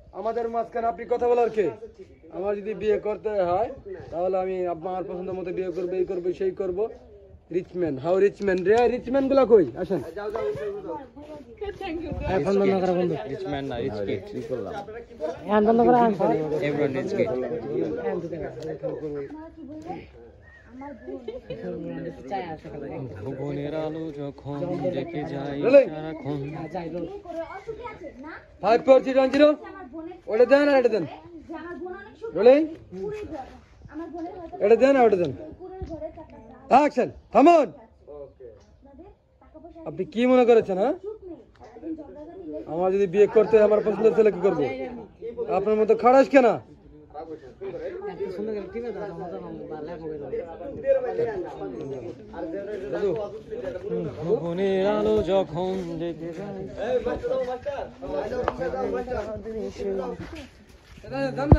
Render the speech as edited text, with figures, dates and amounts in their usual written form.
আমাদের মাঝখানে আপনি কথা বলার কে? আমার যদি বিয়ে করতে হয় তাহলে আমি আমার পছন্দ মতো বিয়ে করবো, এই করবো সেই করবো। রিচম্যান, হাউ রিচম্যান রে, রিচম্যান গুলা কই আসেন। এখন বন্ধ করা বন্ধু। রিচম্যান না, রিচ কিড কি করলাম? এখন বন্ধ করা আনছো। Everyone rich kid. ভুবনের আলো যখন দেখে যাই সারাক্ষণ। 5401 ওটা দেন আর এটা দেন। রোলিং। এটা দেন আর ওটা দেন। অ্যাকশন, থামুন। আপনি কি মনে করেছেন? হ্যাঁ, আমার যদি বিয়ে করতে আমার পছন্দের ছেলে কি করবো? আপনার মতো খারাস কেন? ভুবনের আলো যখন দেখে যায়